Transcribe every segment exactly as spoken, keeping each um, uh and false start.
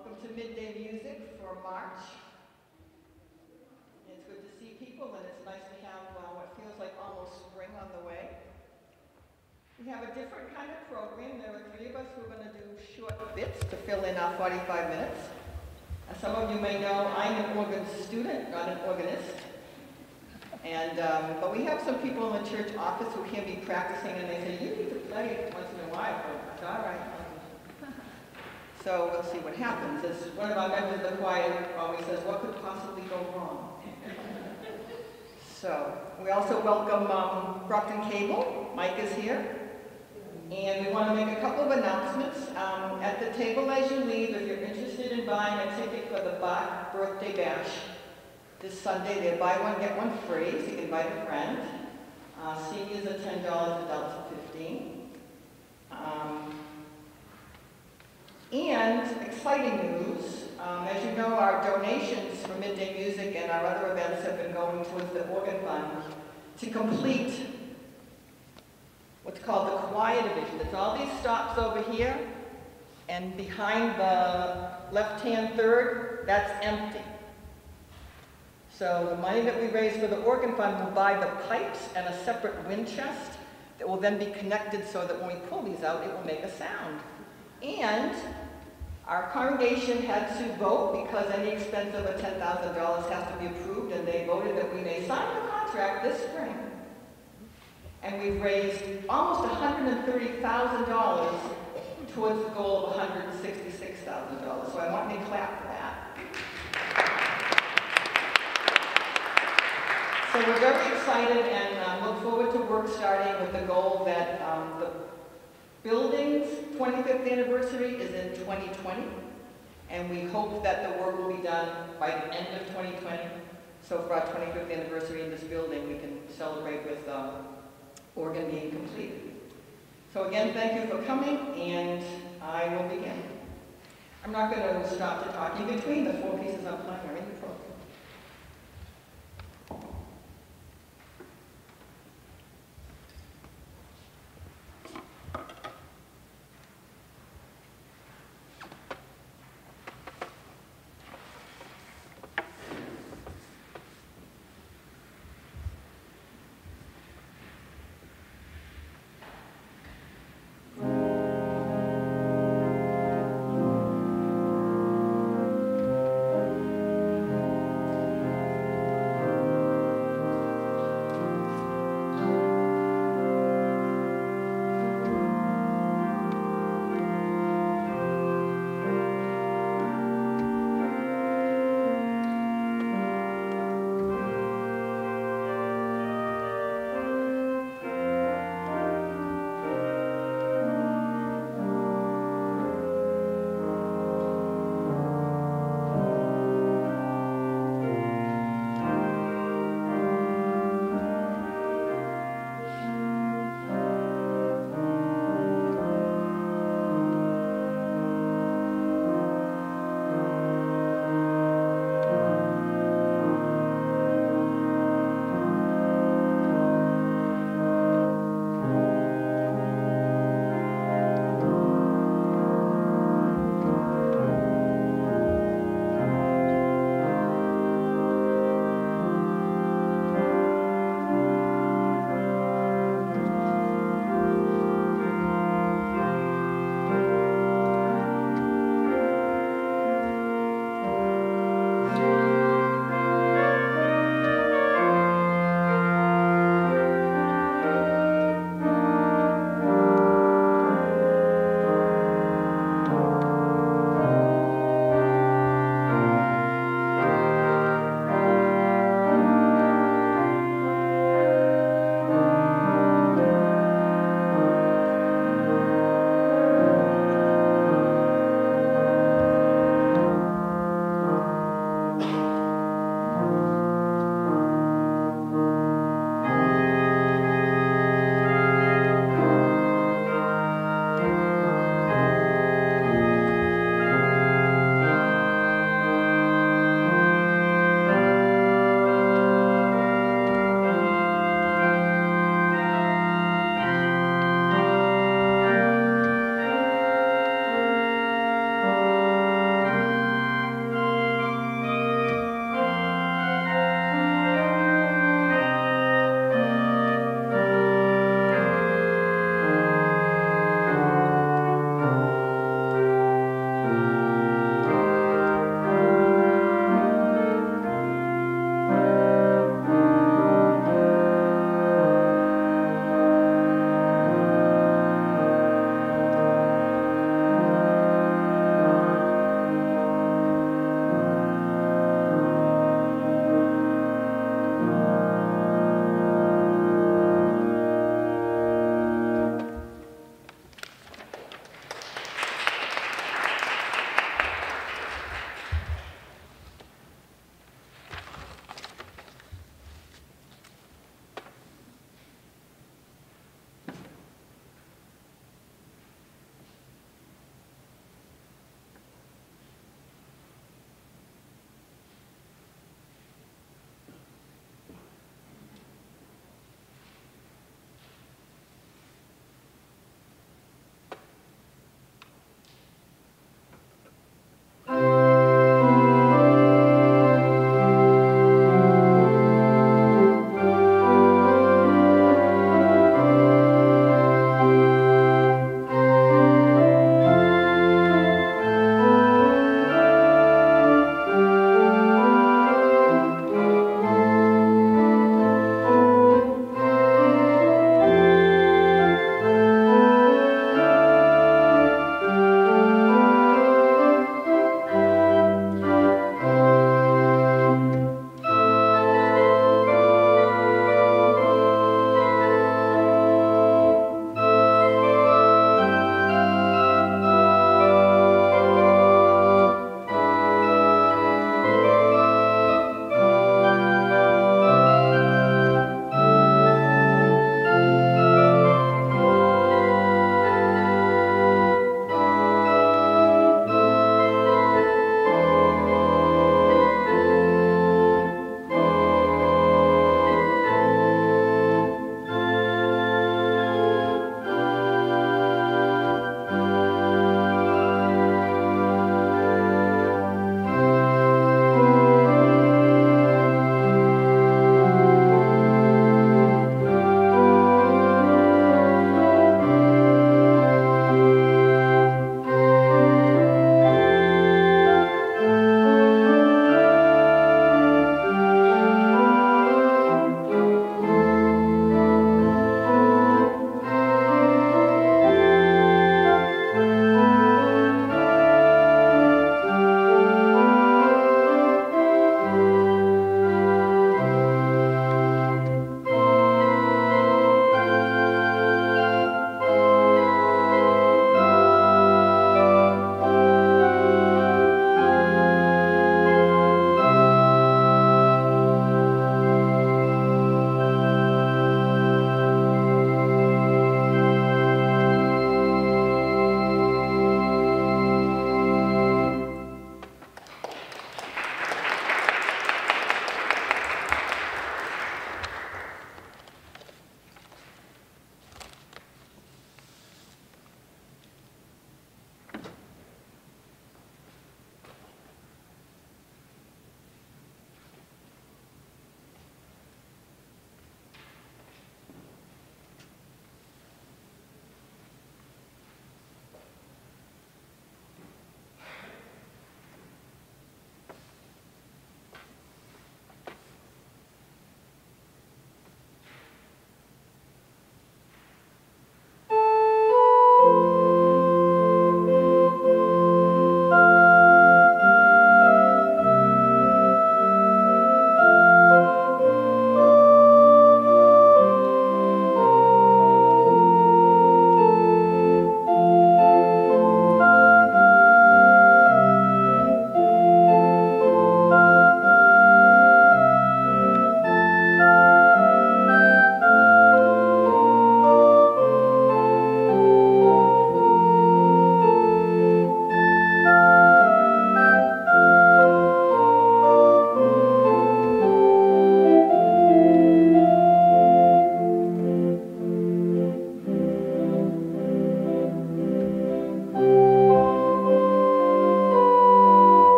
Welcome to Midday Music for March. It's good to see people, and it's nice to have uh, what feels like almost spring on the way. We have a different kind of program. There are three of us who are going to do short bits to fill in our forty-five minutes. As some of you may know, I'm an organ student, not an organist. And, um, but we have some people in the church office who hear me practicing, and they say, you need to play once in a while. It's all right. So we'll see what happens. As one of our members of the choir always says, what could possibly go wrong? So we also welcome um, Brockton Cable. Mike is here. And we want to make a couple of announcements. Um, at the table as you leave, if you're interested in buying a ticket for the Bach Birthday Bash this Sunday, they buy one, get one free, so you can invite a friend. Uh, seniors are ten dollars, adults are fifteen dollars. Um, And exciting news, um, as you know, our donations for Midday Music and our other events have been going towards the organ fund to complete what's called the choir division. It's all these stops over here, and behind the left-hand third, that's empty. So the money that we raise for the organ fund will buy the pipes and a separate wind chest that will then be connected so that when we pull these out, it will make a sound. And our congregation had to vote because any expense over ten thousand dollars has to be approved, and they voted that we may sign the contract this spring. And we've raised almost one hundred thirty thousand dollars towards the goal of one hundred sixty-six thousand dollars. So I want you to clap for that. So we're very excited and uh, look forward to work starting with the goal that um, the building's twenty-fifth anniversary is in twenty twenty, and we hope that the work will be done by the end of twenty twenty. So for our twenty-fifth anniversary in this building, we can celebrate with um, organ being completed. So again, thank you for coming, and I will begin. I'm not going to stop to talk in between. The four pieces I'm playing are in the program.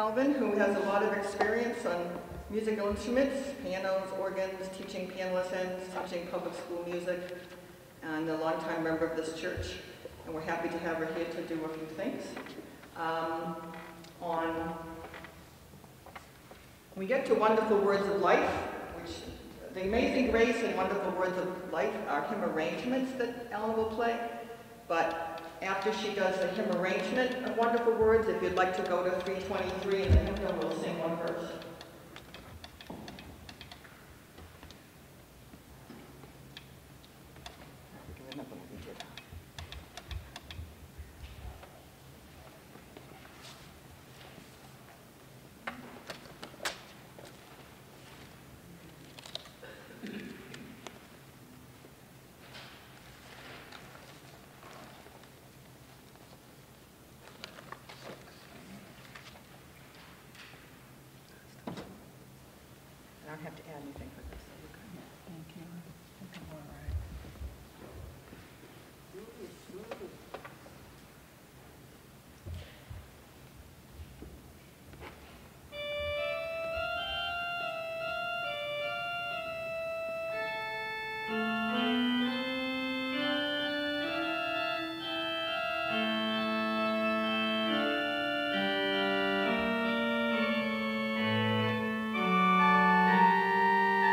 Calvin, who has a lot of experience on musical instruments, pianos, organs, teaching piano lessons, teaching public school music, and a longtime member of this church. And we're happy to have her here to do a few things. Um, on, we get to Wonderful Words of Life, which the Amazing Grace and Wonderful Words of Life are hymn arrangements that Ellen will play. But after she does the hymn arrangement of Wonderful Words, if you'd like to go to three twenty-three in the hymnal, we'll sing one verse. I don't have to add anything for this. Thank you. I think I'm all right. Thank you.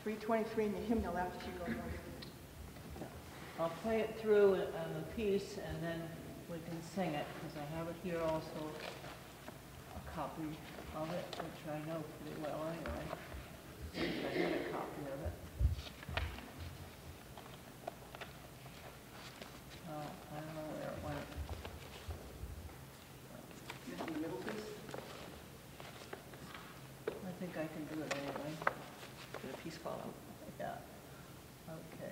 three twenty-three in the hymnal after she goes on. I'll play it through on the piece and then we can sing it, because I have it here also, a copy of it, which I know pretty well anyway. At least I had a copy of it. Oh, I don't know where it went. This is the middle piece? I think I can do it anyway. Did a piece fall out? Yeah. Okay.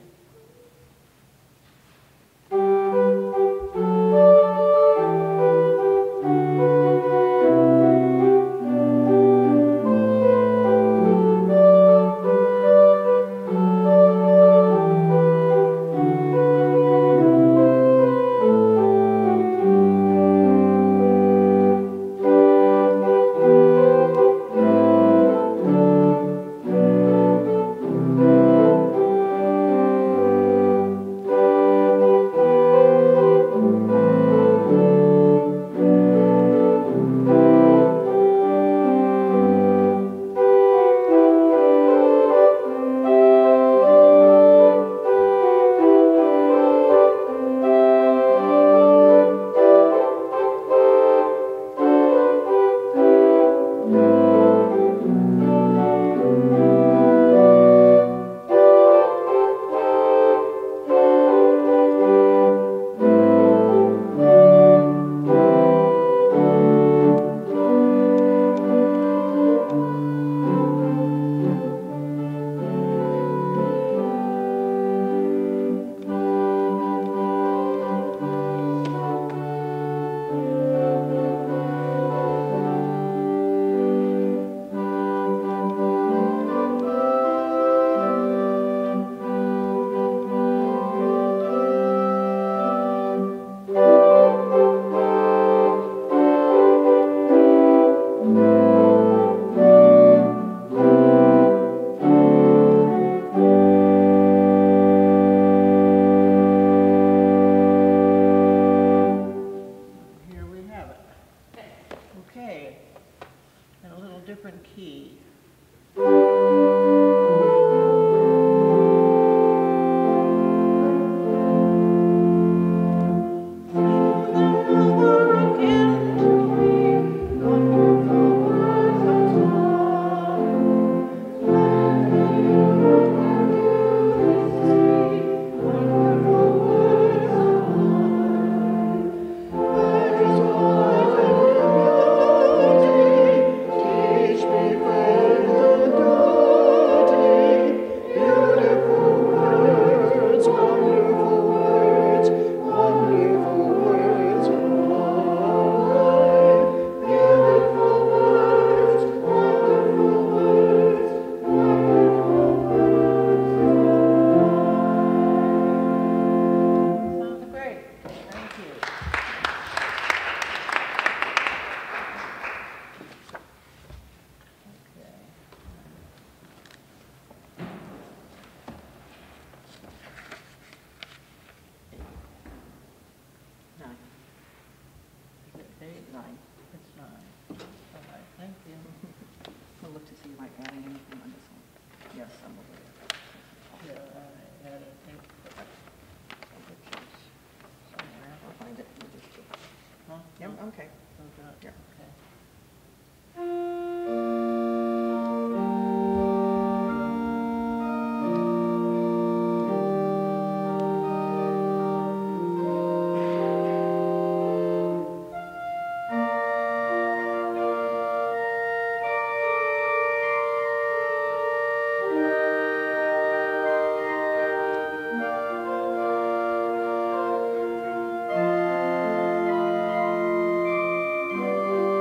Different key. Nine. It's nine. All right, thank you. We'll look to see if I add anything on this one. Yes, I'm aware. Yeah, I had a think somewhere. I'll find it. We'll just do it. Huh? Yep, No? okay. Okay. Yep. Okay. Thank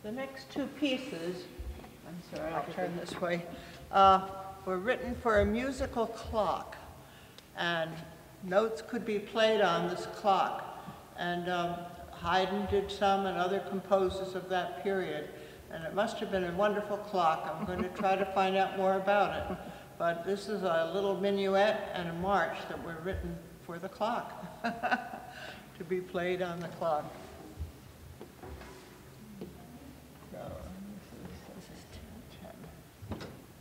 the next two pieces, I'm sorry, I'll turn this way, uh, were written for a musical clock. And notes could be played on this clock. And um, Haydn did some and other composers of that period. And it must have been a wonderful clock. I'm going to try to find out more about it. But this is a little minuet and a march that were written for the clock to be played on the clock. So this is, this is ten, ten.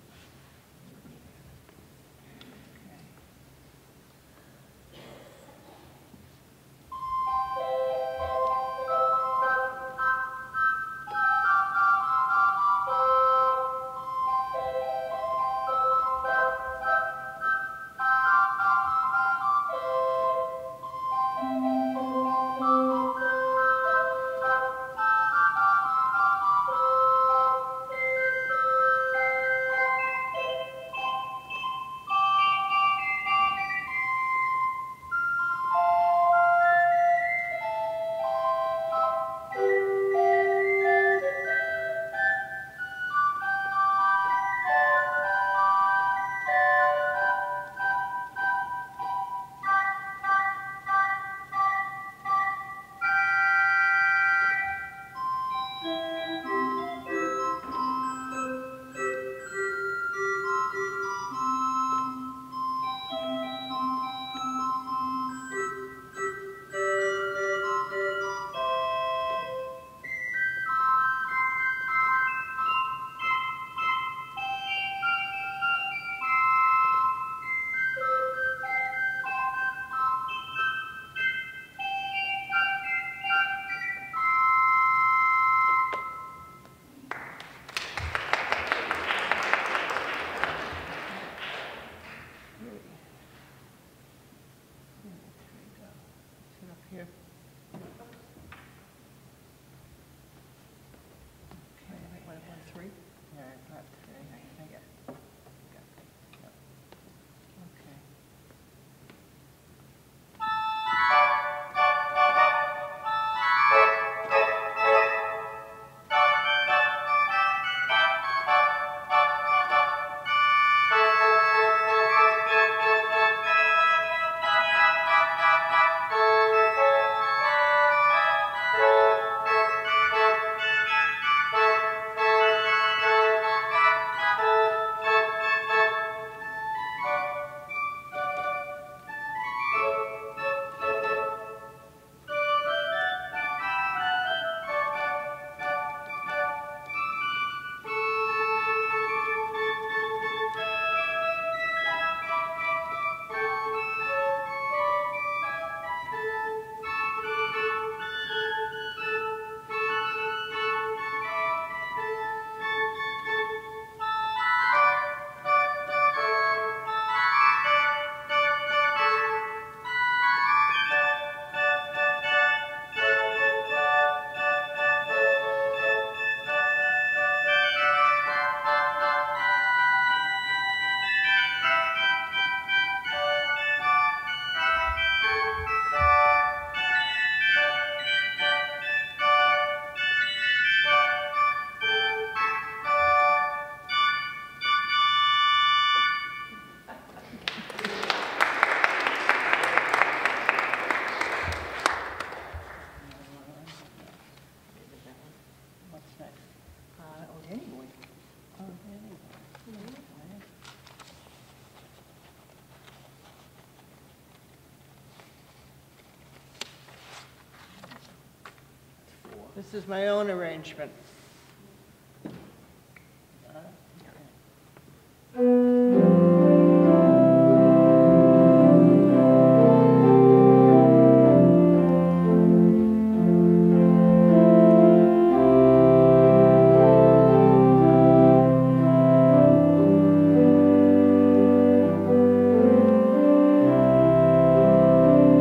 This is my own arrangement.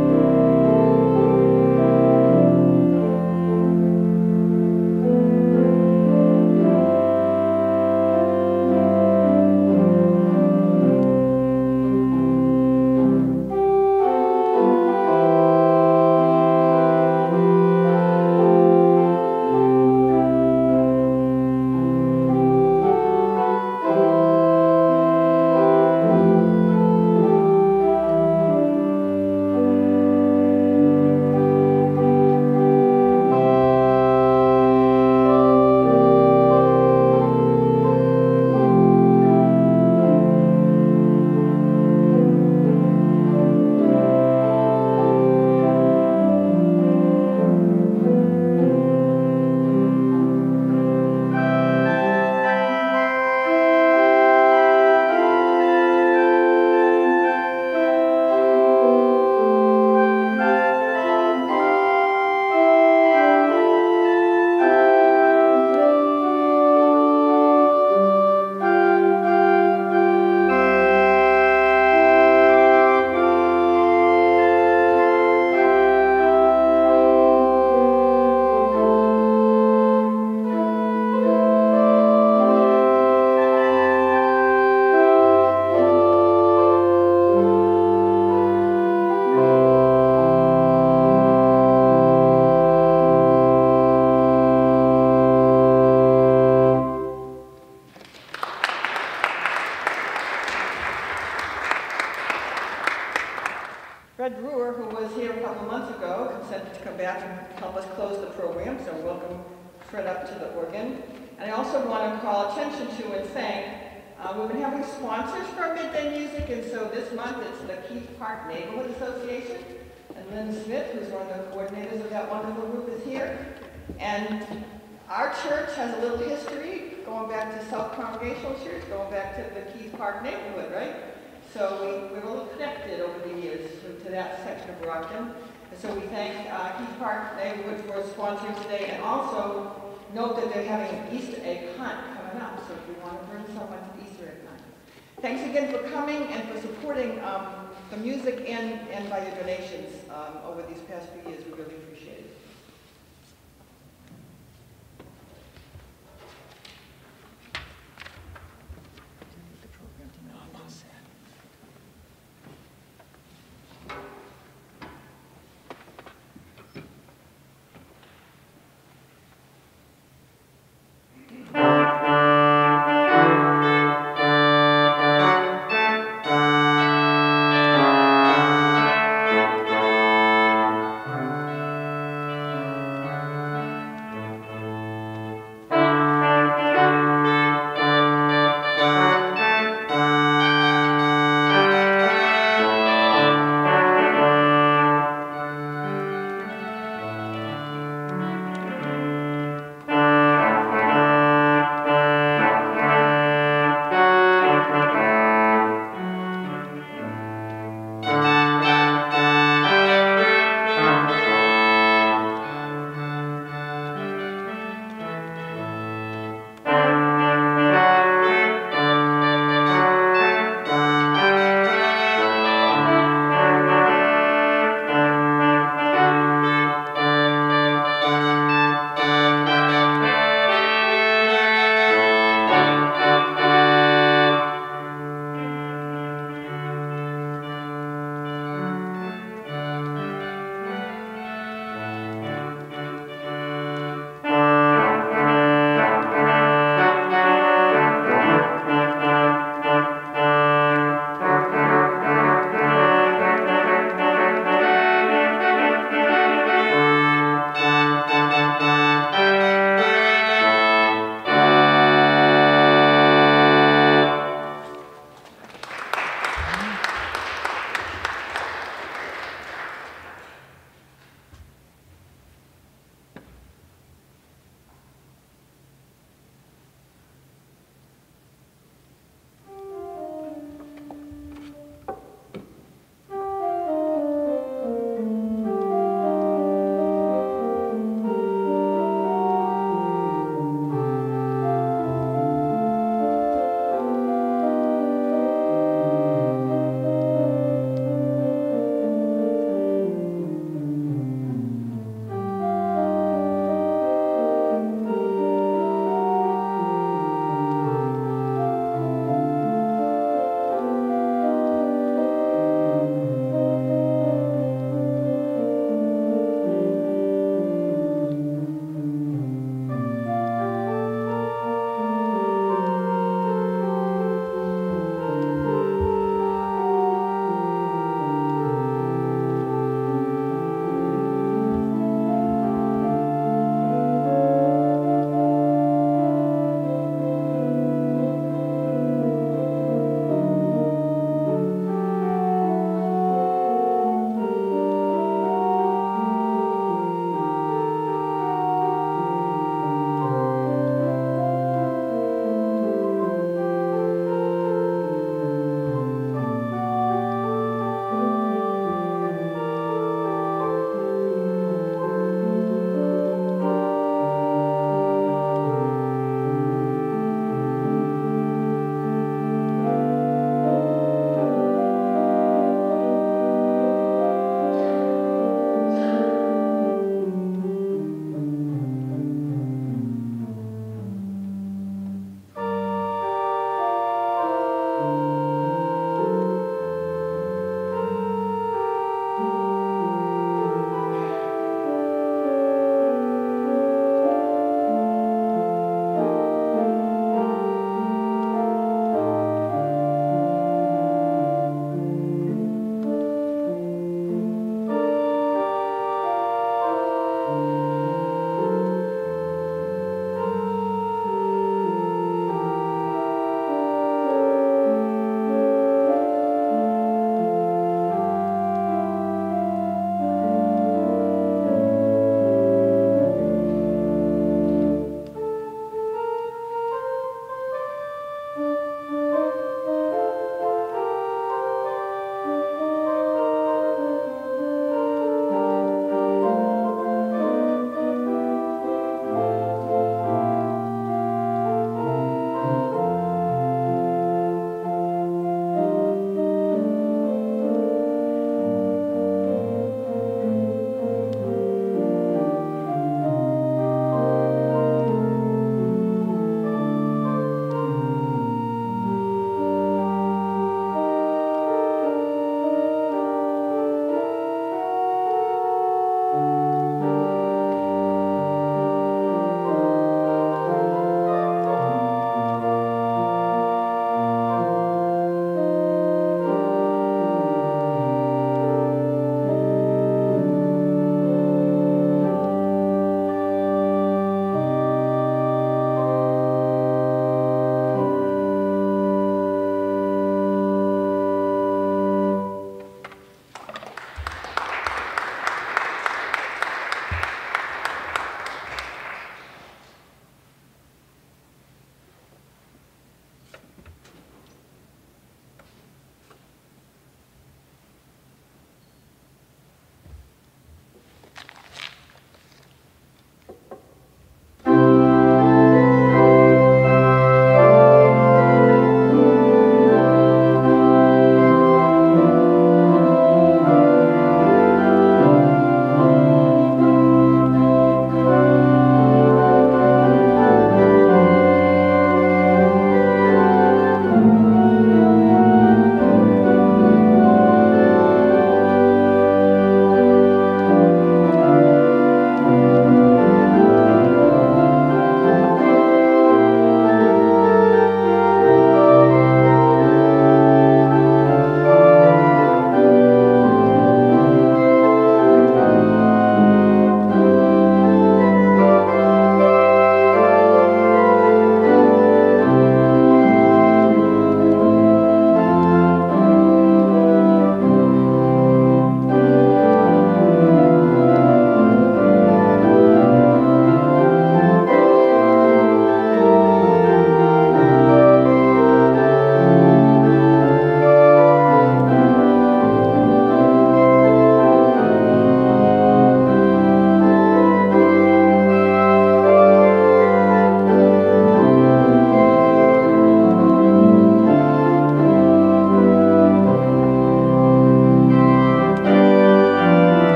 Thank you. help us close the program, so welcome Fred up to the organ. And I also want to call attention to and thank, uh, we've been having sponsors for our Midday Music, and so this month it's the Keith Park Neighborhood Association, and Lynn Smith, who's one of the coordinators of that wonderful group, is here. And our church has a little history, going back to South Congregational Church, going back to the Keith Park neighborhood, right? So we, we're a little connected over the years to, to that section of Brockton. And so we thank uh, Keith Park Neighborhood for sponsoring today, and also note that they're having an Easter egg hunt coming up, so if you want to bring someone to Easter egg hunt. Thanks again for coming and for supporting um, the music and, and by your donations um, over these past few years. We really appreciate it. you.